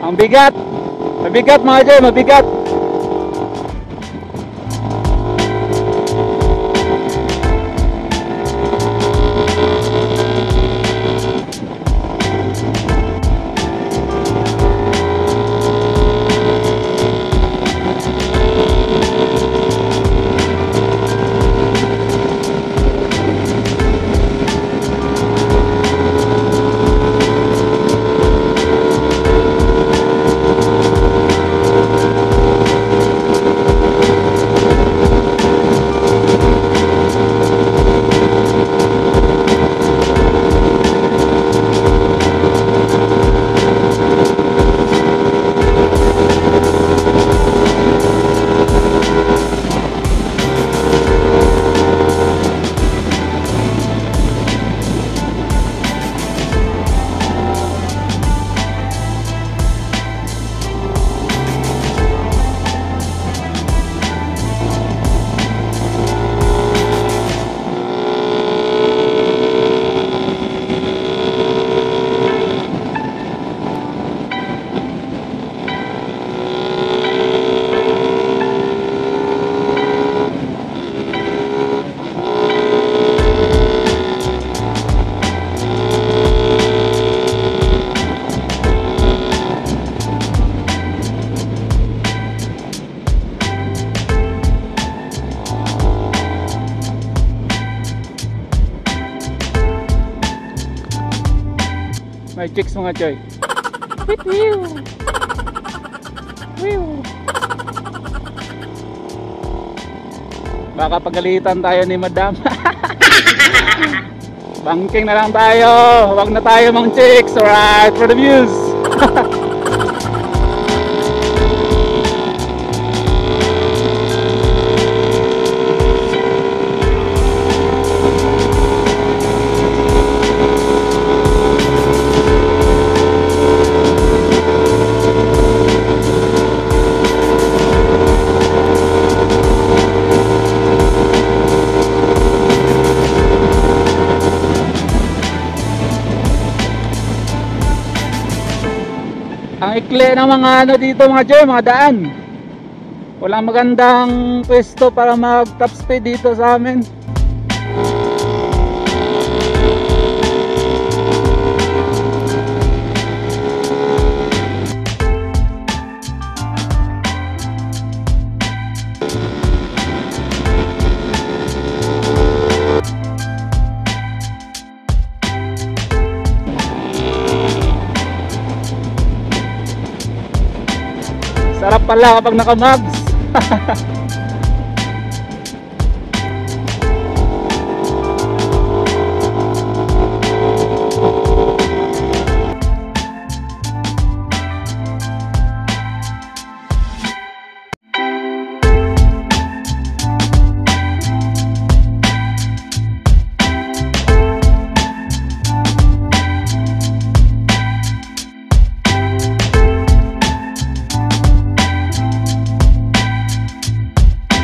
Ang bigat. Mabigat mga Joy, mabigat. May chicks mga Choy. Baka pagalitan tayo ni Madam. Banking na lang tayo. Huwag na tayo mga chicks. Alright, for the views. Ang ikli ng mga ano dito mga Joy, mga daan. Walang magandang pwesto para mag top speed dito sa amin. Sarap pala kapag naka-mags.